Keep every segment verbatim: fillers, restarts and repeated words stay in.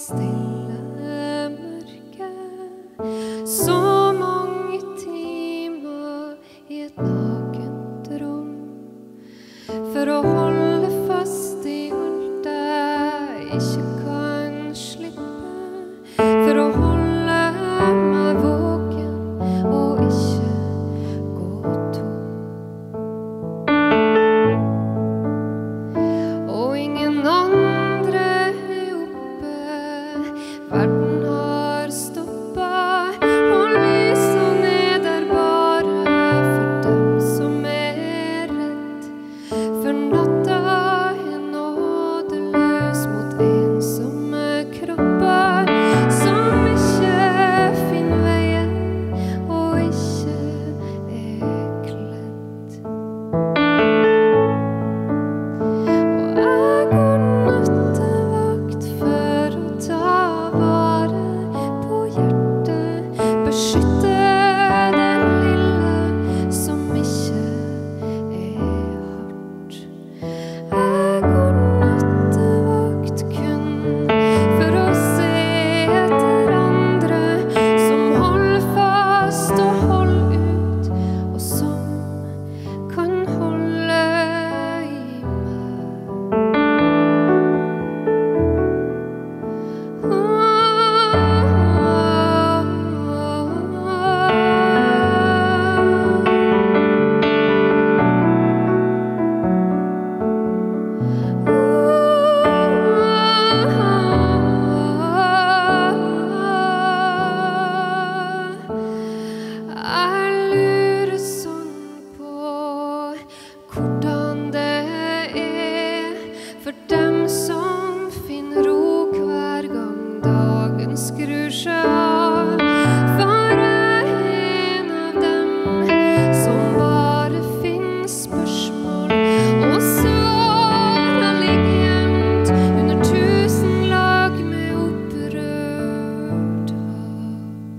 stille mørke, så mange timer i et nakent rom, for å holde fast i alt jeg ikke kan slippe, for å holde meg våken og ikke gå tom. Og ingen andre er oppe, verden har stoppet, og lysene er der bare for dem som er redd, for natta er nådeløs mot ensomme kropper som ikke finner veien og ikke er kledd. Og jeg går nattevakt for å ta vare på hjertet, beskytte det lille som ikke er hardt. Jeg går nattevakt kun for å se etter andre som holder fast og holder ut, og som kan holde i meg. Jeg lurer sånn på hvordan det er for dem som finner ro hver gang dagen skrur seg av, for jeg er en av dem som bare finner spørsmål, og svarene ligger gjemt under tusen lag med opprørt hav.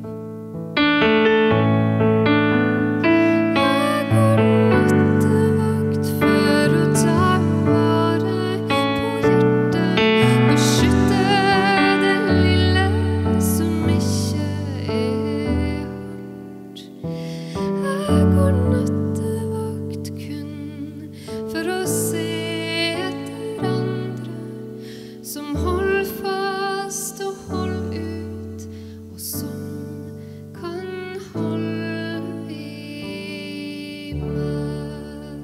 Jeg går nattevakt for å ta vare på hjertet, beskytte det lille som ikke er hardt. Jeg går nattevakt kun for å se etter andre som holder fast og holder ut, og som kan holde i meg.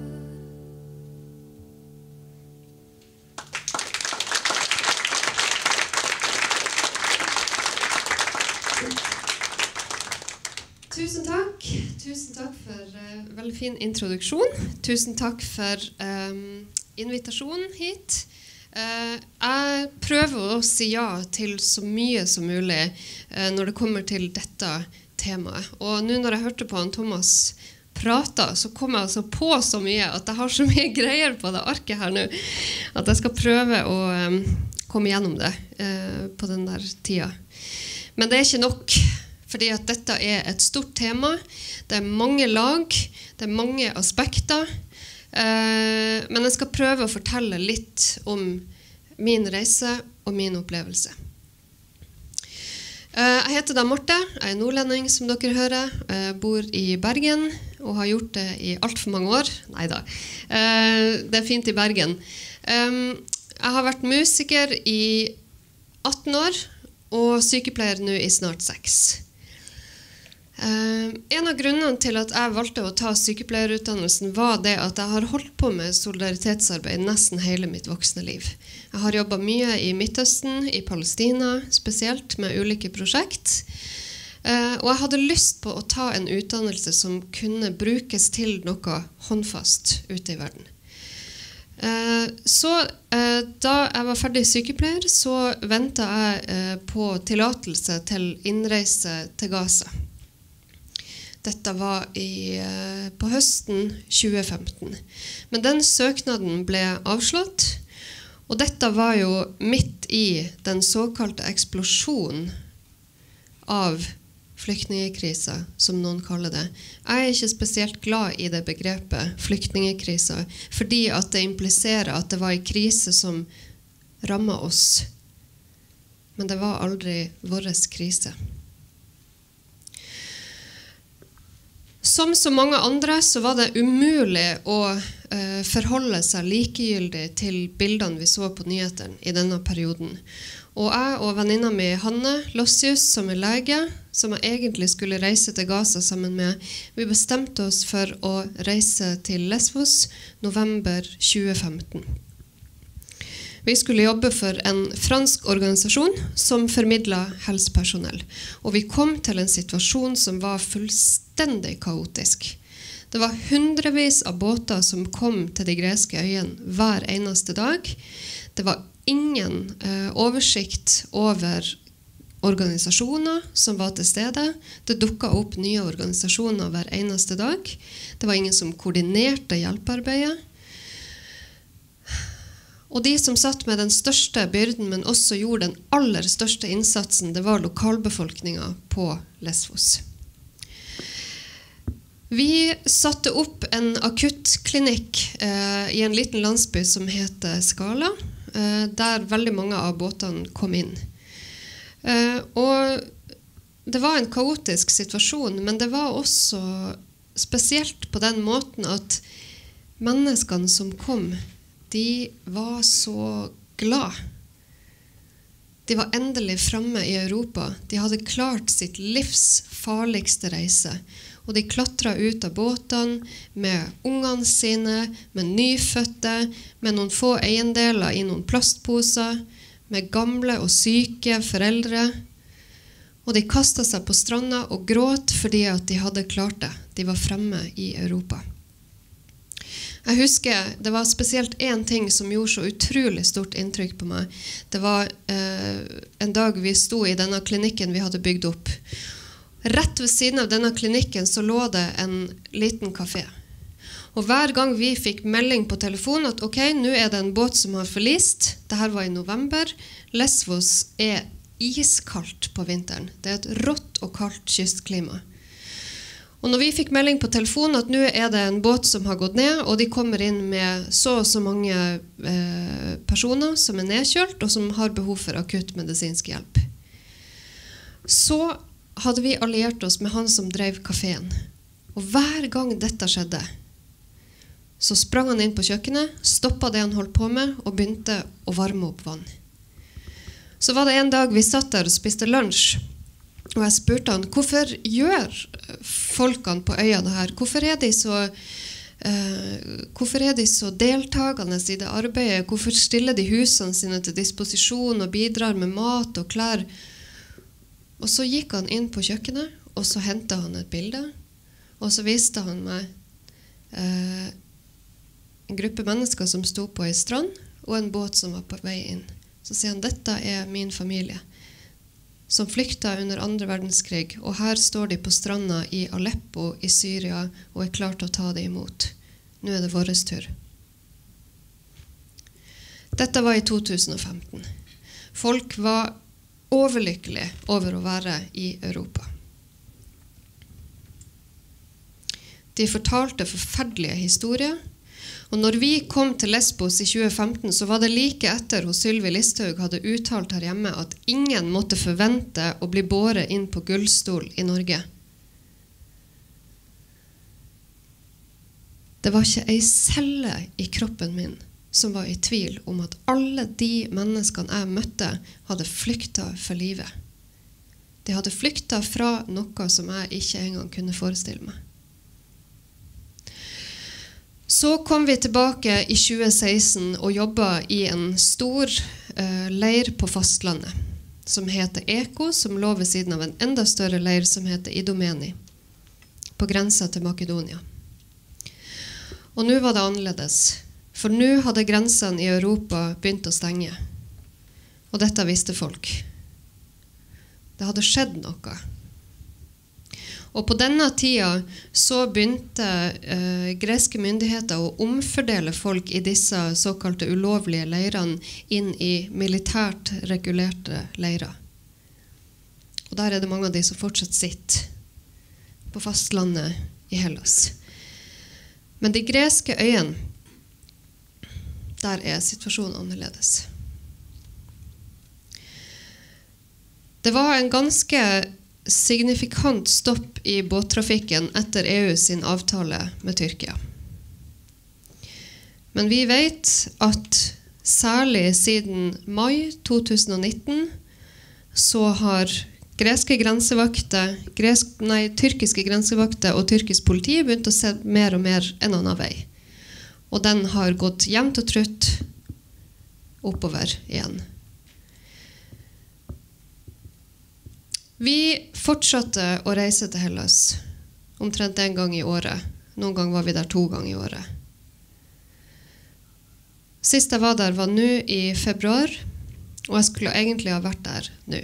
Tusen takk. Tusen takk for uh, veldig fin introduksjon. Tusen takk for um, invitasjonen hit. Uh, jeg prøver å si ja til så mye som mulig uh, når det kommer til dette temaet. Og nå når jeg hørte på han Thomas prata, så kom jeg altså på så mye at jeg har så mye greier på det arket her nå, at jeg skal prøve å um, komme gjennom det uh, på den der tida. Men det er ikke nok, fordi at dette er et stort tema. Det er mange lag, det er mange aspekter, eh, men jeg skal prøve å fortelle litt om min reise og min opplevelse. Eh, jeg heter da Marte, jeg er nordlending som dere hører, jeg bor i Bergen og har gjort det i alt for mange år. Neida, eh, det er fint i Bergen. Eh, jeg har vært musiker i atten år og sykepleier nå i snart seks. Uh, en av grunnene til at jeg valgte å ta sykepleierutdannelsen var det at jeg har holdt på med solidaritetsarbeid nesten hele mitt voksne liv. Jeg har jobbet mye i Midtøsten, i Palestina, spesielt med ulike prosjekt. Uh, og jeg hadde lyst på å ta en utdannelse som kunne brukes til noe håndfast ute i verden. Uh, så uh, da jeg var ferdig sykepleier, så ventet jeg uh, på tillatelse til innreise til Gaza. Dette var i, på høsten tjue femten. Men den søknaden ble avslått, og dette var jo midt i den såkalte eksplosjonen av flyktningekrisa, som noen kaller det. Jeg er ikke spesielt glad i det begrepet, flyktningekrisa, fordi at det impliserer at det var en krise som rammet oss men det var aldri vår krise. Som så mange andre så var det umulig å eh, forholde seg likegyldig til bildene vi så på nyhetene i denne perioden. Og jeg og venninna mi Hanne Lossius, som er lege, som jeg egentlig skulle reise til Gaza sammen med, vi bestemte oss for å reise til Lesvos november tjue femten. Vi skulle jobbe for en fransk organisasjon som formidlet helsepersonell. Og vi kom til en situasjon som var fullstendig kaotisk. Det var hundrevis av båter som kom til de greske øyene hver eneste dag. Det var ingen eh, oversikt over organisasjoner som var til stede. Det dukket opp nye organisasjoner hver eneste dag. Det var ingen som koordinerte hjelpearbeidet. Og de som satt med den største byrden, men også gjorde den aller største innsatsen, det var lokalbefolkningen på Lesvos. Vi satte opp en akuttklinikk eh, i en liten landsby som heter Skala, eh, der veldig mange av båtene kom inn. Eh, og det var en kaotisk situasjon, men det var også spesielt på den måten at menneskene som kom, de var så glad. De var endelig fremme i Europa. De hadde klart sitt livs farligste reise. Og de klatret ut av båtene med ungene sine, med nyfødte, med noen få eiendeler i noen plastposer, med gamle og syke foreldre. Og de kastet seg på stranda og gråt fordi at de hadde klart det. De var fremme i Europa. Jeg husker, det var spesielt en ting som gjorde så utrolig stort inntrykk på meg. Det var eh, en dag vi sto i denne klinikken vi hadde bygd opp. Rett ved siden av denne klinikken så lå det en liten kafé. Og hver gang vi fikk melding på telefon at ok, nå er det en båt som har forlist, det her var i november, Lesvos er iskaldt på vinteren. Det er et rått og kaldt kystklima. Og når vi fikk melding på telefonen at nå er det en båt som har gått ned, og de kommer inn med så og så mange eh, personer som er nedkjølt, og som har behov for akutt medisinsk hjelp, så hadde vi alliert oss med han som drev kaféen. Og hver gang dette skjedde, så sprang han inn på kjøkkenet, stoppet det han holdt på med, og begynte å varme opp vann. Så var det en dag vi satt der og spiste lunsj, og jeg spurte han, hvorfor gjør folkene på øya det her? Hvorfor er de så, uh, hvorfor er de så deltagende i det arbeidet? Hvorfor stiller de husene sine til disposisjon og bidrar med mat og klær? Og så gikk han inn på kjøkkenet, og så hentet han et bilde, og så viste han meg uh, en gruppe mennesker som sto på en strand, og en båt som var på vei inn. Så sier han, dette er min familie, som flyktet under andre verdenskrig, og her står de på stranda i Aleppo i Syria og er klar til å ta det imot. Nå er det vår tur. Dette var i to tusen og femten. Folk var overlykkelige over å være i Europa. De fortalte forferdelige historier, og når vi kom til Lesbos i tjue femten, så var det like etter hos Sylvi Listhaug hadde uttalt her hjemme at ingen måtte forvente å bli båret inn på gullstol i Norge. Det var ikke en celle i kroppen min som var i tvil om at alle de menneskene jeg møtte hadde flyktet for livet. De hadde flyktet fra noe som jeg ikke engang kunne forestille meg. Så kom vi tilbake i tjue seksten og jobbet i en stor eh, leir på fastlandet, som heter Eko, som lå ved siden av en enda større leir som heter Idomeni, på grensen til Makedonia. Og nå var det annerledes, for nå hadde grensene i Europa begynt å stenge. Og dette visste folk. Det hadde skjedd noe. Og på denne tida så begynte eh, greske myndigheter å omfordele folk i disse såkalte ulovlige leirene inn i militært regulerte leirer. Og der er det mange av de som fortsatt sitter på fastlandet i Hellas. Men de greske øyene, der er situasjonen annerledes. Det var en ganske signifikant stopp i båttrafikken etter E U sin avtale med Tyrkia. Men vi vet at særlig siden mai to tusen og nitten så har greske grensevakter, gresk, nei, tyrkiske grensevakter og tyrkisk politi begynt å se mer og mer en annen vei. Og den har gått jevnt og trutt oppover igjen. Vi fortsatte å reise til Hellas omtrent en gang i året. Noen gang var vi der to ganger i året. Sist jeg var der var nå i februar, og jeg skulle egentlig ha vært der nå.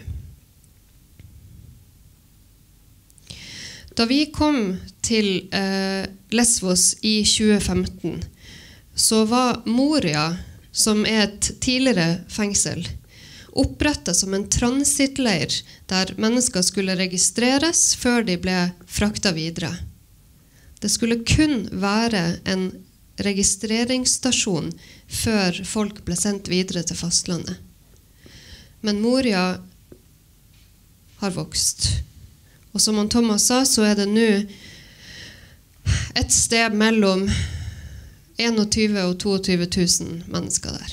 Da vi kom til eh, Lesvos i tjue femten, så var Moria, som er et tidligere fengsel, opprettet som en transitleir der mennesker skulle registreres før de ble fraktet videre. Det skulle kun være en registreringsstasjon før folk ble sendt videre til fastlandet. Men Moria har vokst. Og som han Thomas sa, så er det nå et sted mellom tjueen og tjueto tusen mennesker der.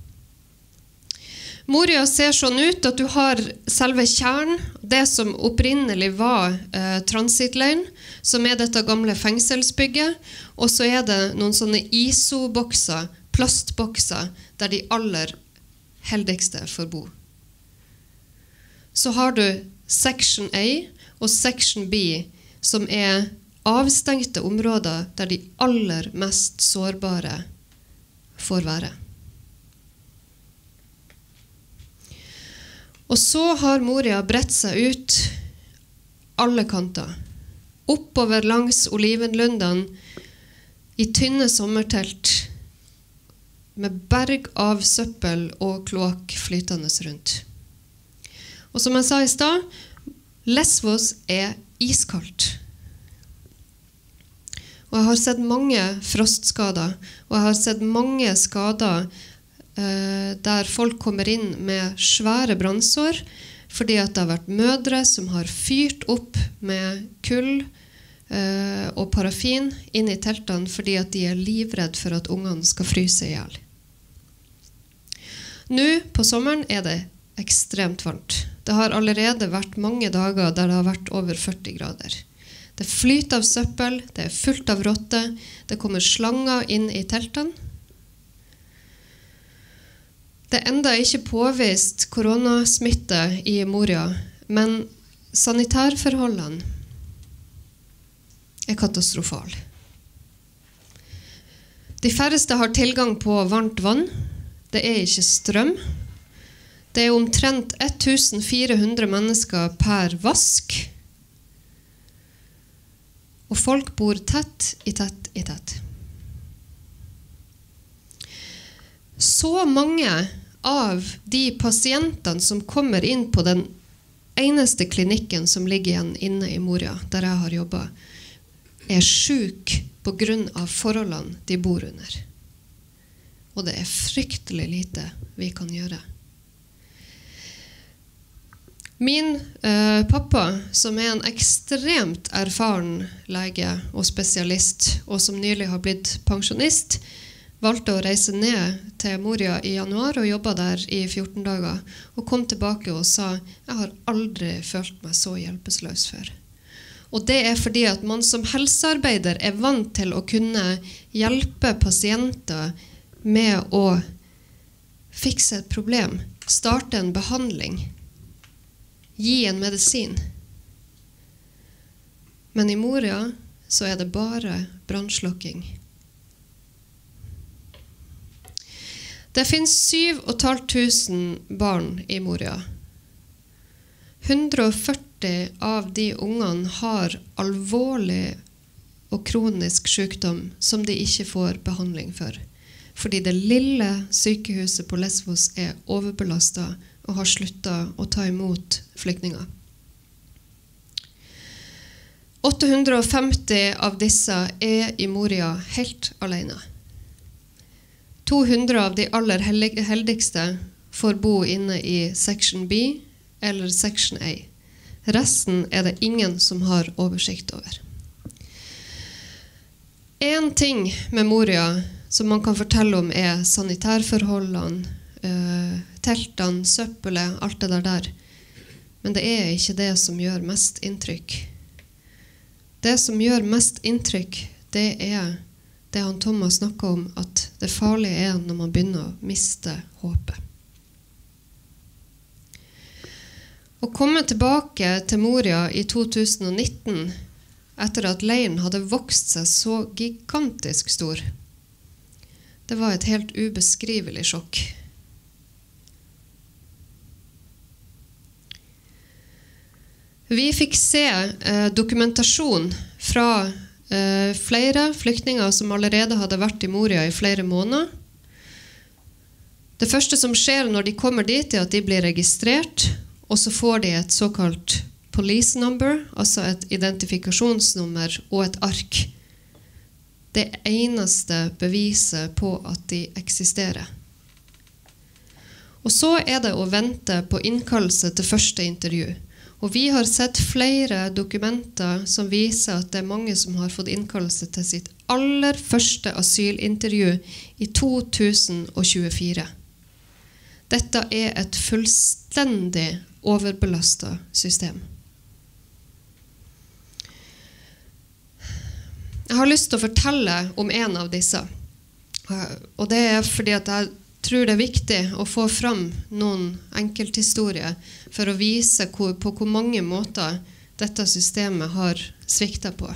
Moria ser sånn ut at du har selve kjernen, det som opprinnelig var eh, transitleiren, som er dette gamle fengselsbygget, og så er det noen sånne I S O-bokser, plastbokser, der de aller heldigste får bo. Så har du Section A og Section B, som er avstengte områder der de aller mest sårbare får være. Og så har Moria bredt seg ut alle kanter, oppover langs olivenlundene i tynne sommertelt, med berg av søppel og kloakk flytende rundt. Og som jeg sa i stad, Lesvos er iskaldt. Og jeg har sett mange frostskader, og jeg har sett mange skader eh, der folk kommer inn med svære brannsår, fordi at det har vært mødre som har fyrt opp med kull eh, og parafin inn i teltene, fordi at de er livredd for at ungene skal fryse ihjel. Nå på sommeren er det ekstremt varmt. Det har allerede vært mange dager der det har vært over førti grader. Det flyter av søppel, det er fullt av rotter, det kommer slanger inn i teltene. Det er enda ikke påvist koronasmitte i Moria, men sanitærforholdene er katastrofale. De færreste har tilgang på varmt vann, det er ikke strøm. Det er omtrent fjorten hundre mennesker per vask. Og folk bor tett i tett i tett. Så mange av de pasientene som kommer inn på den eneste klinikken som ligger igjen inne i Moria, der jeg har jobbet, er syk på grunn av forholdene de bor under. Og det er fryktelig lite vi kan gjøre. Min eh, pappa, som er en ekstremt erfaren lege og spesialist, og som nylig har blitt pensjonist, valgte å reise ned til Moria i januar og jobbet der i fjorten dager, og kom tilbake og sa, jeg har aldri følt meg så hjelpeløs før. Og det er fordi at man som helsearbeider er vant til å kunne hjelpe pasienter med å fikse et problem, starte en behandling, gi en medisin. Men i Moria så er det bare brannslukking. Det finnes syv og et halvt tusen barn i Moria. hundre og førti av de ungene har alvorlig og kronisk sykdom som de ikke får behandling for. Fordi det lille sykehuset på Lesvos er overbelastet og har sluttet å ta imot flyktninger. åtte hundre og femti av disse er i Moria helt alene. to hundre av de aller heldigste får bo inne i Section B eller Section A. Resten er det ingen som har oversikt over. En ting med Moria som man kan fortelle om er sanitærforholdene, uh, teltene, søppelet, alt det der der. Men det er ikke det som gjør mest inntrykk. Det som gjør mest inntrykk, det er det han Thomas snakket om, at det farlige er når man begynner å miste håpet. Å komme tilbake til Moria i to tusen og nitten, etter at leiren hadde vokst seg så gigantisk stor, det var et helt ubeskrivelig sjokk. Vi fikk se eh, dokumentasjon fra eh, flere flyktninger som allerede hadde vært i Moria i flere måneder. Det første som skjer når de kommer dit er at de blir registrert, og så får de et såkalt police number, altså et identifikasjonsnummer og et ark. Det eneste beviset på at de eksisterer. Og så er det å vente på innkallelse til første intervju. Og vi har sett flere dokumenter som viser at det er mange som har fått innkallelse til sitt aller første asylintervju i to tusen og tjuefire. Dette er et fullstendig overbelastet system. Jeg har lyst til å fortelle om en av disse. Og det er fordi at jeg tror det er viktig å få fram noen enkelthistorier for å vise hvor, på hvor mange måter dette systemet har sviktet på.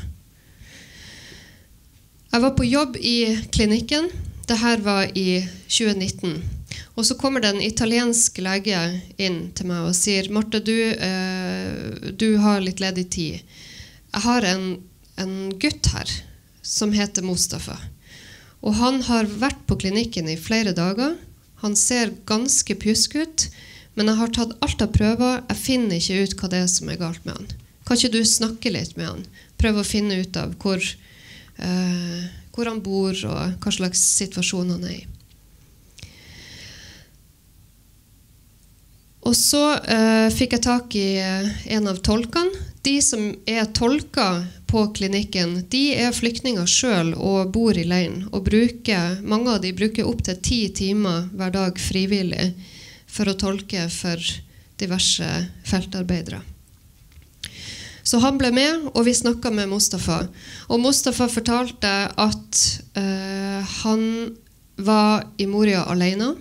Jeg var på jobb i klinikken. Dette var i tjue nitten. Og så kommer det en italiensk lege inn til meg og sier, Marte, du, eh, du har litt ledig tid. Jeg har en, en gutt her som heter Mustafa. Og han har vært på klinikken i flere dager. Han ser ganske pjusk ut, men jeg har tatt alt av prøver. Jeg finner ikke ut hva det er som er galt med han. Kan ikke du snakke litt med han? Prøve å finne ut av hvor, eh, hvor han bor og hva slags situasjon han er i. Og så eh, fikk jeg tak i en av tolkene. De som er tolker på klinikken, de er flyktninger selv og bor i leiren. Og bruker, mange av de bruker opp til ti timer hver dag frivillig for å tolke for diverse feltarbeidere. Så han ble med, og vi snakket med Mustafa. Og Mustafa fortalte at eh, han var i Moria alene.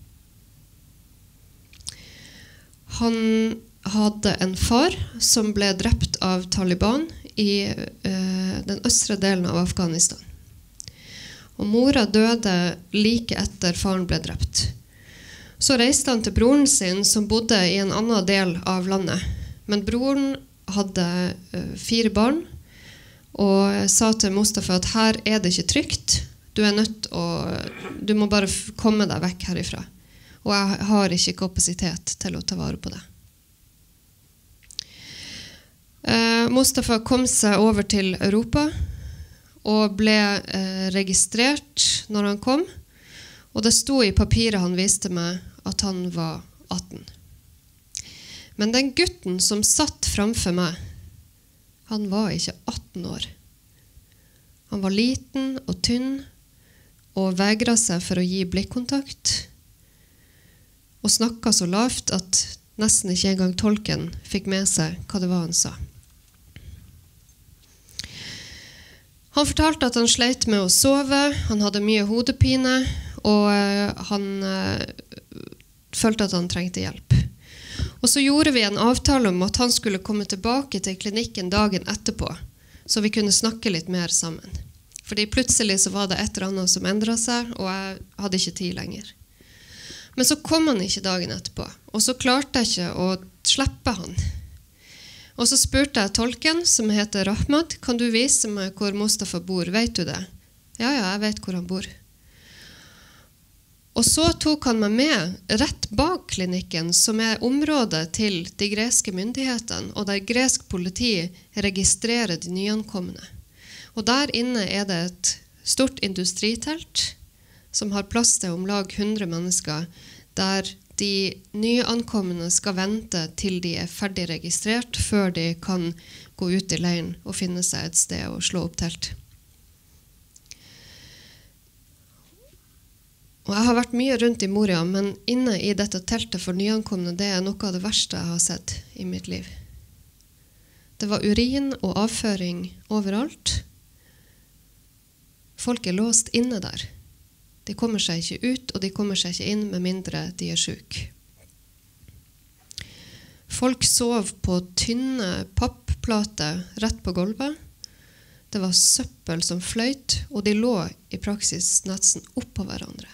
Han hadde en far som ble drept av Taliban i uh, den østre delen av Afghanistan. Og mora døde like etter faren ble drept. Så reiste han til broren sin som bodde i en annen del av landet. Men broren hadde uh, fire barn og sa til Mustafa at her er det ikke trygt. Du er nødt å, du må bare komme deg vekk herifra. Og jeg har ikke kapasitet til å ta vare på det. Uh, Mustafa kom seg over til Europa og ble uh, registrert når han kom. Og det sto i papiret han viste meg at han var atten. Men den gutten som satt framfor meg, han var ikke atten år. Han var liten og tynn og vegret seg for å gi blikkontakt. Og snakket så lavt at nesten ikke engang tolken fikk med seg hva det var han sa. Han fortalte at han sleit med å sove, han hadde mye hodepine, og han uh, følte at han trengte hjelp. Og så gjorde vi en avtale om at han skulle komme tilbake til klinikken dagen etterpå, så vi kunne snakke litt mer sammen. Fordi plutselig så var det et eller annet som endret seg, og jeg hadde ikke tid lenger. Men så kom han ikke dagen etterpå, og så klarte jeg ikke å slippe han. Og så spurte jeg tolken, som heter Rahmat, kan du vise meg hvor Mustafa bor? Vet du det? Ja, ja, jeg vet hvor han bor. Og så tok han meg med rett bak klinikken, som er området til de greske myndighetene, og der gresk politi registrerer de nyankomne. Og der inne er det et stort industritelt, som har plass til om lag hundre mennesker, der de nyankomne skal vente til de er ferdig registrert før de kan gå ut i leiren og finne seg et sted og slå opp telt. Og jeg har vært mye rundt i Moria, men inne i dette teltet for nyankomne, det er noe av det verste jeg har sett i mitt liv. Det var urin og avføring overalt. Folk er låst inne der. De kommer seg ikke ut, og de kommer seg ikke inn med mindre de er syke. Folk sov på tynne pappplater rett på gulvet. Det var søppel som fløyt, og de lå i praksis nesten oppå hverandre.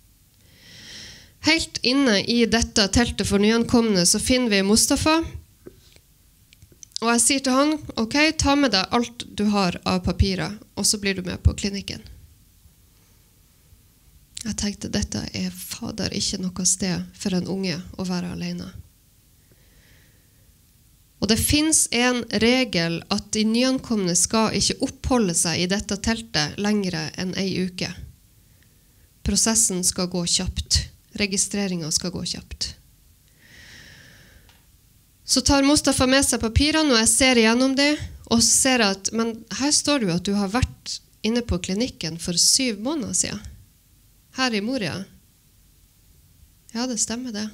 Helt inne i dette teltet for nyankomne så finner vi Mustafa. Og jeg sier til han, ok, ta med deg alt du har av papirer, og så blir du med på klinikken. Jeg tenkte, dette er fader ikke noe sted for en unge å være alene. Og det finnes en regel at de nyankomne skal ikke oppholde seg i dette teltet lengre enn en uke. Prosessen skal gå kjapt. Registreringen skal gå kjapt. Så tar Mustafa med seg papirene, og jeg ser igjennom det, og så ser jeg at, men her står det jo at du har vært inne på klinikken for syv måneder siden. Her i Moria. Ja, det stemmer det.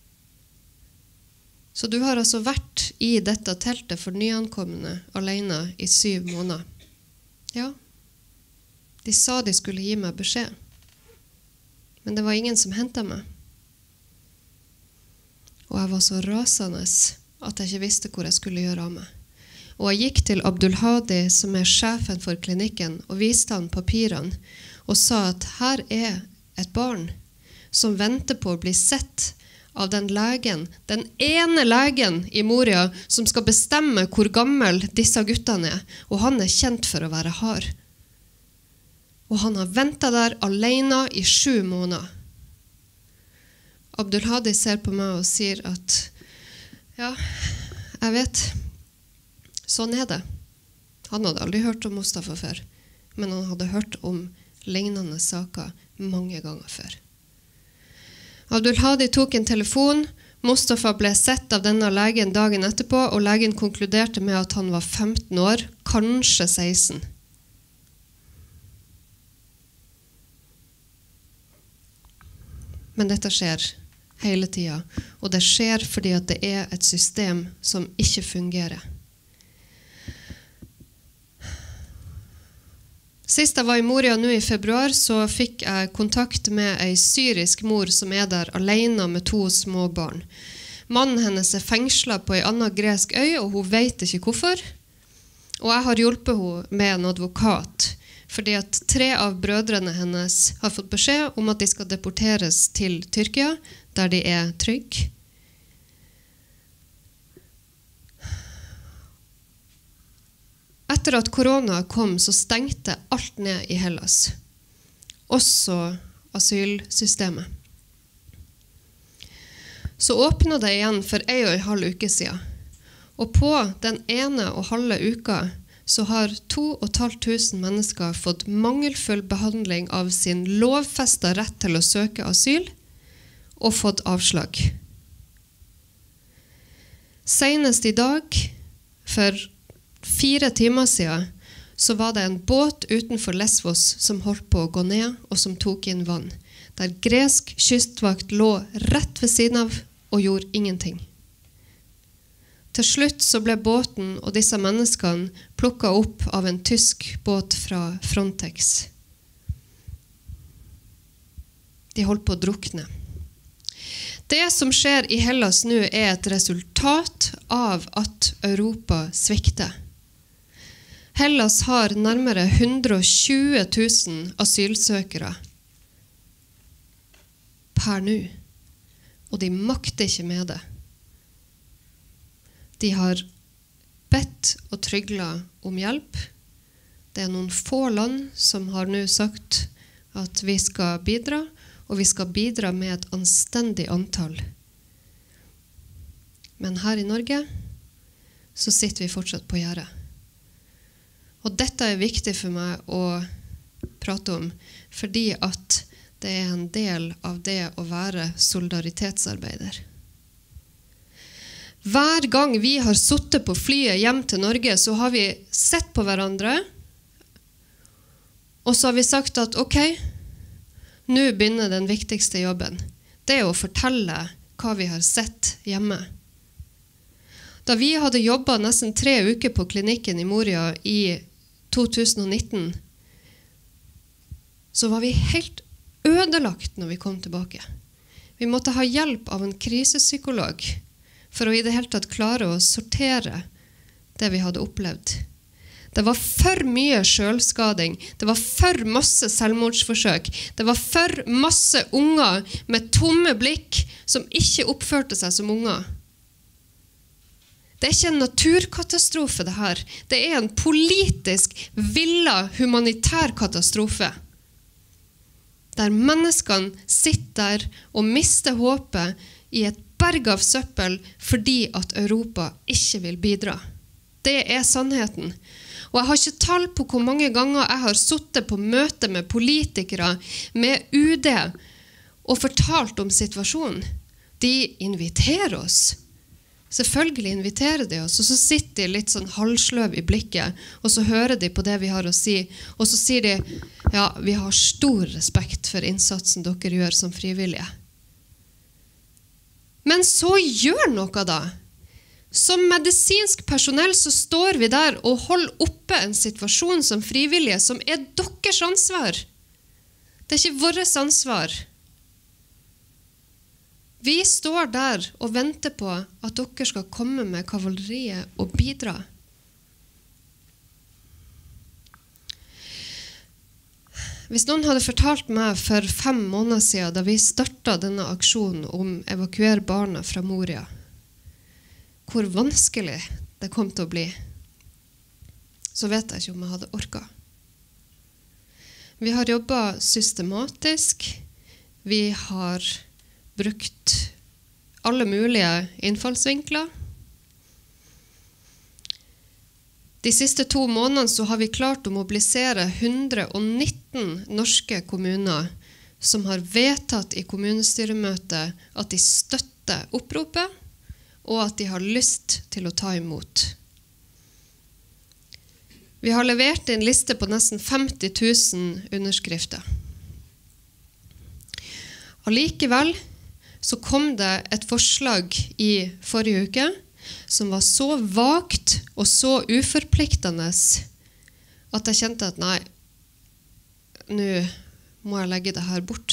Så du har altså vært i dette teltet for nyankomne alene i syv måneder. Ja. De sa de skulle gi meg beskjed. Men det var ingen som hentet meg. Og jeg var så rasende at jeg ikke visste hvor jeg skulle gjøre av meg. Og jeg gikk til Abdulhadi, som er sjefen for klinikken, og viste han papirene, og sa at her er et barn som venter på å bli sett av den legen, den ene legen i Moria som skal bestemme hvor gammel disse guttene er, og han er kjent for å være hard. Og han har ventet der alene i sju måneder. Abdulhadi ser på meg og sier at ja, jeg vet, sånn er det. Han hadde aldri hørt om Mustafa før, men han hadde hørt om lignende saker mange ganger før. Abdulhadi tok en telefon. Mustafa ble sett av denne legen dagen etterpå, og legen konkluderte med at han var femten år, kanskje seksten. Men dette skjer hele tiden, og det skjer fordi at det er et system som ikke fungerer. Sist jeg var i Moria nå i februar, så fikk jeg kontakt med en syrisk mor som er der alene med to små barn. Mannen hennes er fengslet på en annen gresk øy, og hun vet ikke hvorfor. Og jeg har hjulpet henne med en advokat, fordi at tre av brødrene hennes har fått beskjed om at de skal deporteres til Tyrkia, der de er trygge. Etter at korona kom, så stengte alt ned i Hellas. Også asylsystemet. Så åpnet det igjen for en og en halv uke siden. Og på den ene og halve uka så har to og et halvt tusen mennesker fått mangelfull behandling av sin lovfestede rett til å søke asyl, og fått avslag. Senest i dag, for fire timer siden, så var det en båt utenfor Lesvos som holdt på å gå ned, og som tok inn vann, der gresk kystvakt lå rett ved siden av og gjorde ingenting. Til slutt så ble båten og disse menneskene plukket opp av en tysk båt fra Frontex. De holdt på å drukne. Det som skjer i Hellas nå er et resultat av at Europa svikter. Hellas har nærmere hundre og tjue tusen asylsøkere per nå, og de makter ikke med det. De har bedt og tryglet om hjelp. Det er noen få land som har nå sagt at vi skal bidra, og vi skal bidra med et anstendig antall. Men her i Norge så sitter vi fortsatt på gjerdet. Og dette er viktig for meg å prate om, fordi at det er en del av det å være solidaritetsarbeider. Hver gang vi har suttet på flyet hjem til Norge, så har vi sett på hverandre, og så har vi sagt at ok, nå begynner den viktigste jobben. Det er å fortelle hva vi har sett hjemme. Da vi hadde jobbet nesten tre uker på klinikken i Moria i to tusen og nitten, så var vi helt ødelagt når vi kom tilbake. Vi måtte ha hjelp av en krisepsykolog for å i det hele tatt klare å sortere det vi hadde opplevd. Det var for mye selvskading, det var for masse selvmordsforsøk, det var for masse unger med tomme blikk som ikke oppførte seg som unger. Det er ikke en naturkatastrofe det her, det er en politisk villet humanitær katastrofe. Der menneskene sitter og mister håpet i et berg av søppel fordi at Europa ikke vil bidra. Det er sannheten. Og jeg har ikke tall på hvor mange ganger jeg har suttet på møte med politikere, med U D, og fortalt om situasjonen. De inviterer oss. Selvfølgelig inviterer de oss, og så sitter de litt sånn halvsløv i blikket, og så hører de på det vi har å si, og så sier de, ja, vi har stor respekt for innsatsen dere gjør som frivillige. Men så gjør noe da. Som medisinsk personell så står vi der og holder oppe en situasjon som frivillige som er deres ansvar. Det er ikke vårt ansvar. Vi står der og venter på at dere skal komme med kavaleriet og bidra. Hvis noen hadde fortalt meg for fem måneder siden da vi startet denne aksjonen om evakuere barna fra Moria, hvor vanskelig det kom til å bli, så vet jeg ikke om jeg hadde orket. Vi har jobbet systematisk, vi har brukt alle mulige innfallsvinkler. De siste to månedene så har vi klart å mobilisere hundre og nitten norske kommuner som har vedtatt i kommunestyremøtet at de støtter oppropet, og at de har lyst til å ta imot. Vi har levert en liste på nesten femti tusen underskrifter. Allikevel så kom det et forslag i forrige uke som var så vagt og så uforpliktende at jeg kjente at nei, nå må jeg legge det her bort.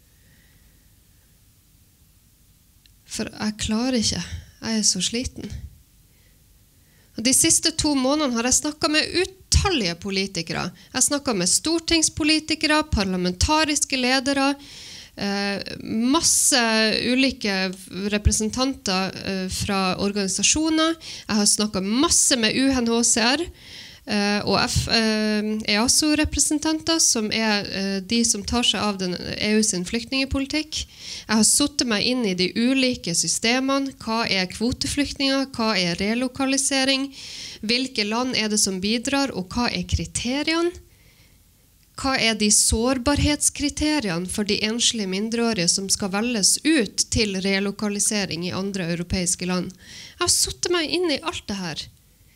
For jeg klarer ikke. Jeg er så sliten. Og de siste to månedene har jeg snakket med utallige politikere. Jeg snakket med stortingspolitikere, parlamentariske ledere, eh, masse ulike representanter eh, fra organisasjoner. Jeg har snakket masse med U N H C R eh, og F, eh, E A S O-representanter, som er eh, de som tar seg av den E U sin flyktningepolitikk. Jeg har suttet meg inn i de ulike systemene. Hva er kvoteflyktninger? Hva er relokalisering? Hvilke land er det som bidrar? Og hva er kriteriene? Hva er de sårbarhetskriteriene for de enslige mindreårige som skal velges ut til relokalisering i andre europeiske land? Jeg har suttet meg inn i alt det her.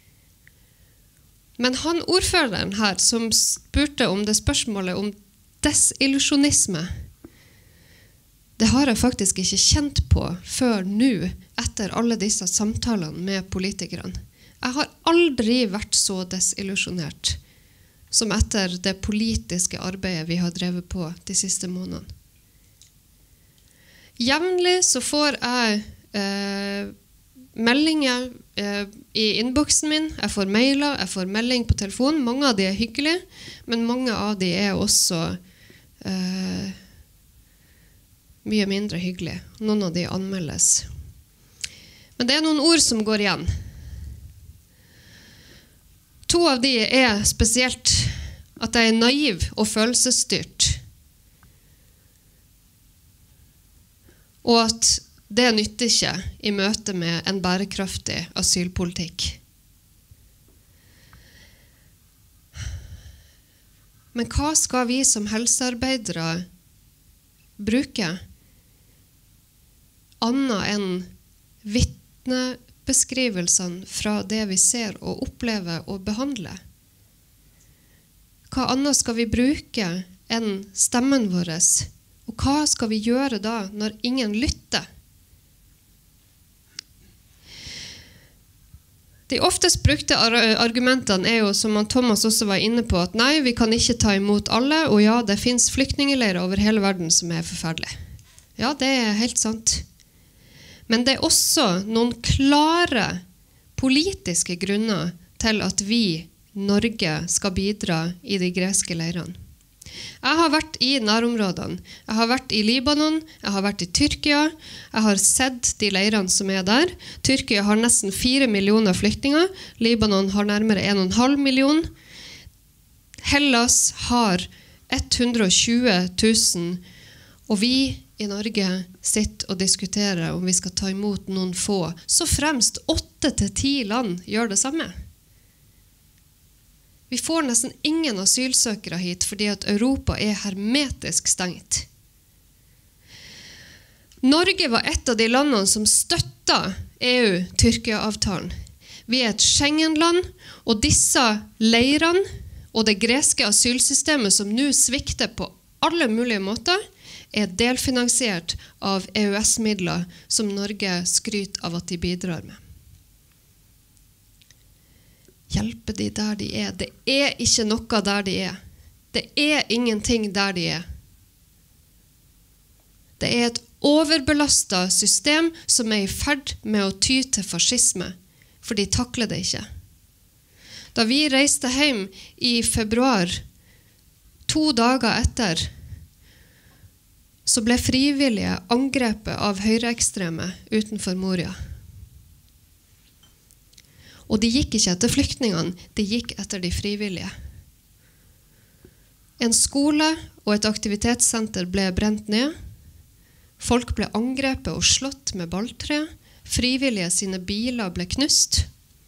Men han ordføreren her som spurte om det spørsmålet om desillusjonisme, det har jeg faktisk ikke kjent på før nå, etter alle disse samtalene med politikerne. Jeg har aldri vært så desillusjonert som etter det politiske arbeidet vi har drevet på de siste månedene. Jevnlig så får jeg eh, meldinger eh, i innboksen min, jeg får mailer, jeg får melding på telefon. Mange av de er hyggelige, men mange av de er også eh, mye mindre hyggelig. Noen av de anmeldes. Men det er noen ord som går igjen. To av de er spesielt at jeg er naiv og følelsesstyrt. Og at det nytter ikke i møte med en bærekraftig asylpolitikk. Men hva skal vi som helsearbeidere bruke annet enn vittnebeskrivelsene fra det vi ser og opplever og behandler? Hva annet skal vi bruke enn stemmen vår? Og hva skal vi gjøre da når ingen lytter? De oftest brukte argumentene er jo, som Thomas også var inne på, at nei, vi kan ikke ta imot alle, og ja, det finnes flyktningeleirer over hele verden som er forferdelige. Ja, det er helt sant. Men det er også noen klare politiske grunner til at vi, Norge, skal bidra i de greske leirene. Jeg har vært i nærområdene. Jeg har vært i Libanon, jeg har vært i Tyrkia, jeg har sett de leirene som er der. Tyrkia har nesten fire millioner flyktninger, Libanon har nærmere en og en halv million. Hellas har hundre og tjue tusen, og vi i Norge sitter og diskuterer om vi skal ta imot noen få. Så fremst åtte til ti land gjør det samme. Vi får nesten ingen asylsøkere hit fordi at Europa er hermetisk stengt. Norge var et av de landene som støttet E U-Tyrkia-avtalen. Vi er et Schengen-land, og disse leirene og det greske asylsystemet som nå svikter på alle mulige måter, er delfinansiert av E U S-midler som Norge skryter av at de bidrar med. Hjelpe de der de er. Det er ikke noe der de er. Det er ingenting der de er. Det er et overbelastet system som er i ferd med å ty til fascisme, for de takler det ikke. Da vi reiste hjem i februar, to dager etter, så ble frivillige angrepet av høyreekstreme utenfor Moria. Og de gikk ikke etter flyktningene, de gikk etter de frivillige. En skole og et aktivitetssenter ble brent ned. Folk ble angrepet og slått med balltre. Frivillige sine biler ble knust.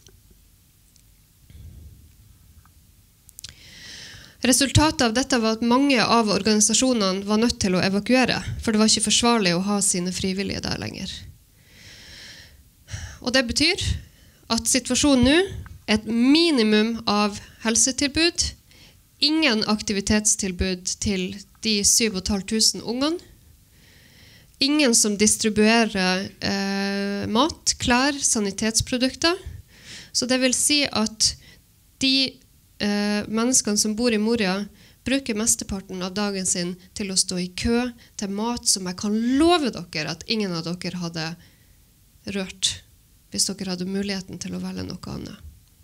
Resultatet av dette var at mange av organisasjonene var nødt til å evakuere, for det var ikke forsvarlig å ha sine frivillige der lenger. Og det betyr at situasjonen nå er et minimum av helsetilbud, ingen aktivitetstilbud til de syv og et halvt tusen ungene, ingen som distribuerer eh, mat, klær, sanitetsprodukter. Så det vil si at de eh, menneskene som bor i Moria bruker mesteparten av dagen sin til å stå i kø til mat som jeg kan love dere at ingen av dere hadde rørt hvis dere hadde muligheten til å velge noe annet.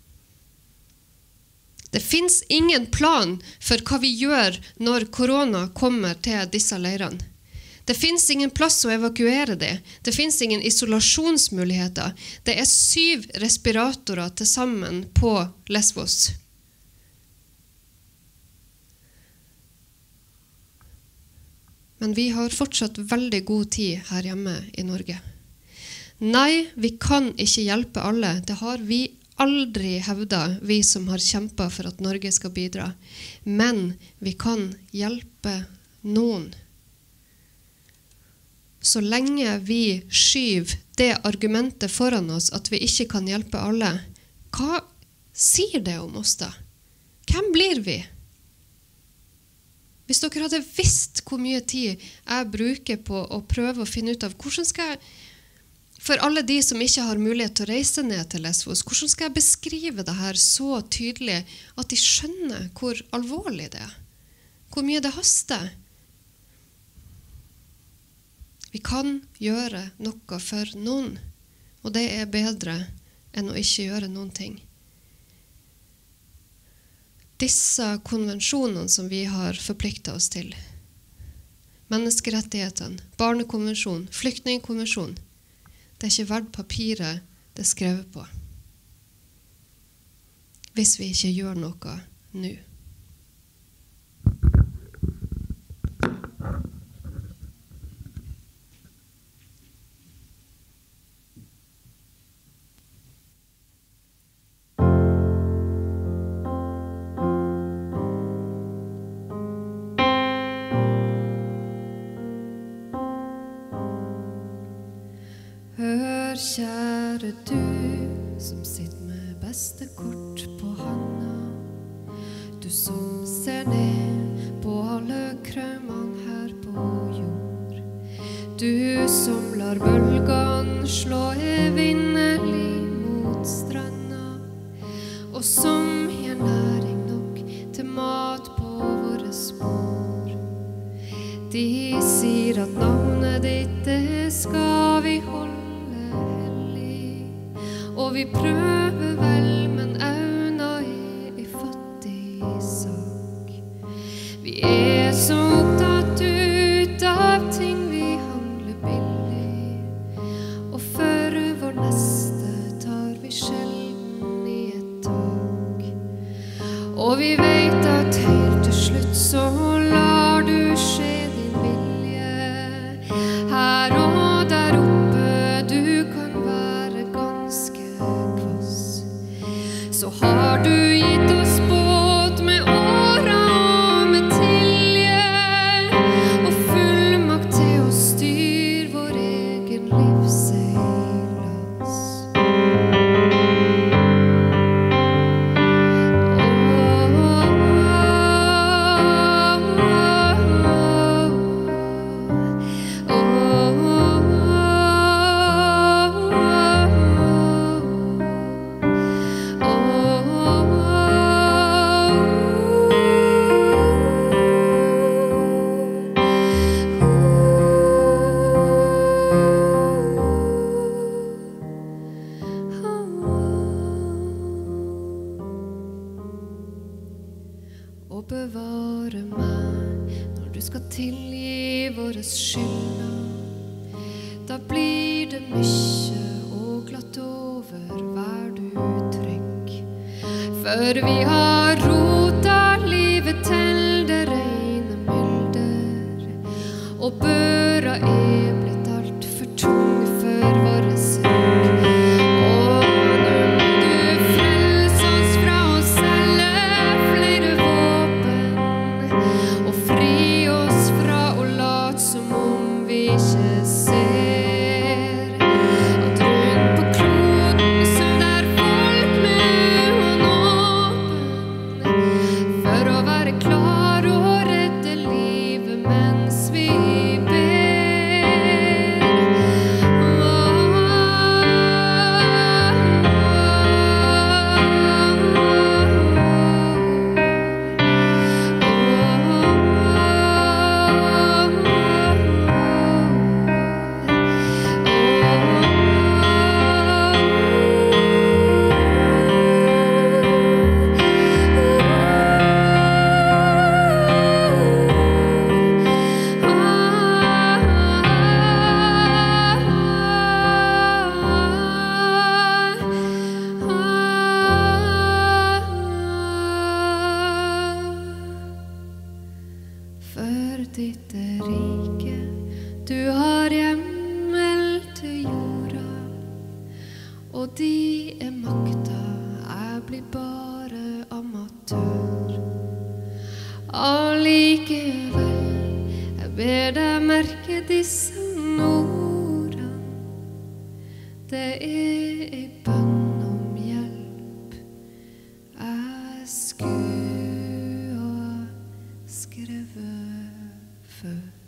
Det finnes ingen plan for hva vi gjør når korona kommer til disse leirene. Det finnes ingen plass å evakuere det. Det finnes ingen isolasjonsmuligheter. Det er syv respiratorer til sammen på Lesvos. Men vi har fortsatt veldig god tid her hjemme i Norge. Nei, vi kan ikke hjelpe alle. Det har vi aldri hevdet, vi som har kjempet for at Norge skal bidra. Men vi kan hjelpe noen. Så lenge vi skyver det argumentet foran oss at vi ikke kan hjelpe alle, hva sier det om oss da? Hvem blir vi? Hvis dere hadde visst hvor mye tid jeg bruker på å prøve å finne ut av hvordan skal jeg, for alle de som ikke har mulighet til å reise ned til Lesvos, hvordan skal jeg beskrive det her så tydelig at de skjønner hvor alvorlig det er? Hvor mye det haster? Vi kan gjøre noe for noen, og det er bedre enn å ikke gjøre noen ting. Disse konvensjonene som vi har forpliktet oss til, menneskerettighetene, barnekonvensjon, flyktningkonvensjon, det er ikke verdt papiret det er skrevet på. Hvis vi ikke gjør noe nå. Hør, kjære du, som sitter med beste kort på handa. Du som ser ned på alle krømmene her på jord. Du som lar bølgene slå evinnelig mot stranda, og som gir næring nok til mat på våre spor. De sier at navnet ditt, det skal vi holde hellig, og vi prøver vel, men evna er i fattig sak. Vi er så opptatt ut av ting vi handler billig, og for vår neste tar vi sjelden i et tak. Og vi vet at helt til slutt så lar du skje din vilje. Her og der oppe du kan være ganske kvass. Så har du gitt oss båt med åra og med tilje, og fullmakt til å styre vår egen livsseilas. Og bevare meg når du skal tilgi våre skylder. Da blir det mye og glatt over, vær du trygg. For vi har rota livet til det rene mylder, og børa er blitt alt for tung for våre rygg. Og nå må du frelse oss fra å selge flere våpen, og fri oss fra å late som om vi ikke ser at rundt på kloden så der folk med hånd åpen, for å være klar og redde livet mens vi ber. For ditt er rike, du har hjemmel til jorda, og de er makta, jeg blir bare amatør. Allikevel, jeg ber deg merke disse ordene. Det er ei bønn om hjelp jeg skulle ha skrevet før.